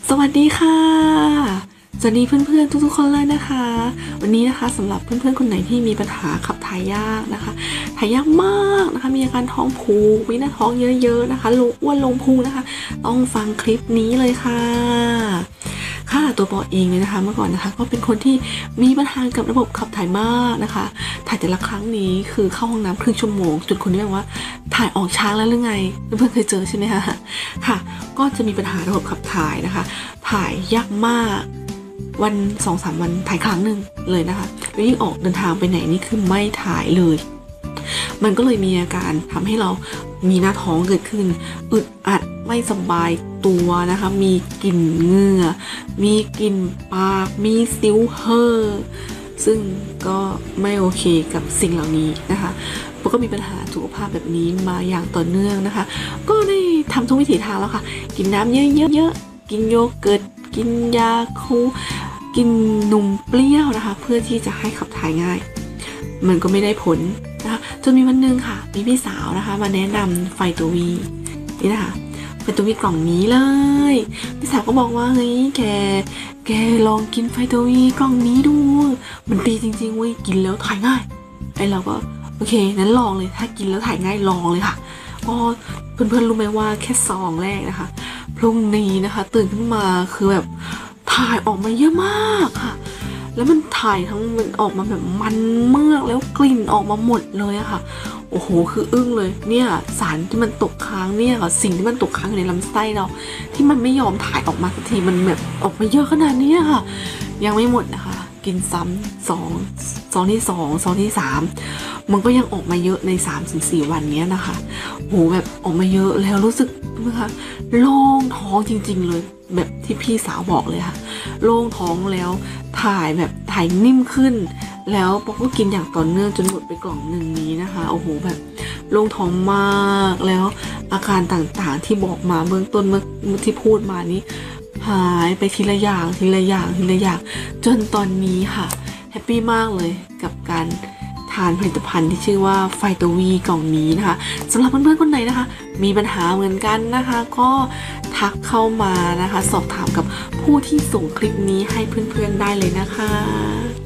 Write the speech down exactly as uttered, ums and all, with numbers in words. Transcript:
สวัสดีค่ะสวัสดีเพื่อนๆทุกๆคนเลยนะคะวันนี้นะคะสำหรับเพื่อนๆคนไหนที่มีปัญหาขับถ่ายยากนะคะถ่ายยากมากนะคะมีอาการท้องผูกมีหน้าท้องเยอะๆนะคะลงอ้วนลงพุงนะคะต้องฟังคลิปนี้เลยค่ะค่ะตัวปอเองเลยนะคะเมื่อก่อนนะคะก็เป็นคนที่มีปัญหากับระบบขับถ่ายมากนะคะถ่ายแต่ละครั้งนี้คือเข้าห้องน้ำครึ่งชั่วโมงจนคนนี้แบบว่าถ่ายออกช้าแล้วหรือไงเพื่อนๆเคยเจอใช่ไหมคะค่ะก็จะมีปัญหาระบบขับถ่ายนะคะถ่ายยากมากวันสองสามวันถ่ายครั้งหนึ่งเลยนะคะแล้วยิ่งออกเดินทางไปไหนนี่คือไม่ถ่ายเลยมันก็เลยมีอาการทำให้เรามีหน้าท้องเกิดขึ้นอึดอัดไม่สบายตัวนะคะมีกลิ่นเหงื่อมีกลิ่นปากมีสิวเห่อซึ่งก็ไม่โอเคกับสิ่งเหล่านี้นะคะปก็มีปัญหาสุขภาพแบบนี้มาอย่างต่อเนื่องนะคะก็ได้ทำทุกวิถีทางแล้วค่ะกินน้ำเยอะๆกินโยเกิร์ตกินยาคูกินนมเปรี้ยวนะคะเพื่อที่จะให้ขับถ่ายง่ายมันก็ไม่ได้ผลนะคะจนมีวันนึงค่ะมีพี่สาวนะคะมาแนะนำไฟตัววีนี่นะคะไฟตัววีกล่องนี้เลยพี่สาวก็บอกว่าเฮ้ยแกแกลองกินไฟตัววีกล่องนี้ดูมันดีจริงๆเว้ยกินแล้วถ่ายง่ายไอเราก็โอเคนั้นลองเลยถ้ากินแล้วถ่ายง่ายลองเลยค่ะก็เพื่อนๆรู้ไหมว่าแค่ซองแรกนะคะพรุ่งนี้นะคะตื่นขึ้นมาคือแบบถ่ายออกมาเยอะมากค่ะแล้วมันถ่ายทั้งมันออกมาแบบมันเมือกแล้วกลิ่นออกมาหมดเลยอะค่ะโอ้โหคืออึ้งเลยเนี่ยสารที่มันตกค้างเนี่ยค่ะสิ่งที่มันตกค้างอยู่ในลำไส้เราที่มันไม่ยอมถ่ายออกมาสักทีมันแบบออกมาเยอะขนาดนี้ค่ะยังไม่หมดนะคะกินซ้ำสองซองที่สองซองที่สามมันก็ยังออกมาเยอะใน สามถึงสี่ วันนี้นะคะโหแบบออกมาเยอะแล้วรู้สึกนะคะโล่งท้องจริงๆเลยแบบที่พี่สาวบอกเลยค่ะโล่งท้องแล้วถ่ายแบบถ่ายนิ่มขึ้นแล้วปอก็กินอย่างต่อเนื่องจนหมดไปกล่องหนึ่งนี้นะคะโอ้โหแบบโล่งท้องมากแล้วอาการต่างๆที่บอกมาเบื้องต้นเมื่อที่พูดมานี้หายไปทีละอย่างทีละอย่างทีละอย่างจนตอนนี้ค่ะแฮปปี้มากเลยกับการทานผลิตภัณฑ์ที่ชื่อว่าไฟตัววีกล่องนี้นะคะสำหรับเพื่อนๆคนไหนนะคะมีปัญหาเหมือนกันนะคะก็ทักเข้ามานะคะสอบถามกับผู้ที่ส่งคลิปนี้ให้เพื่อนๆได้เลยนะคะ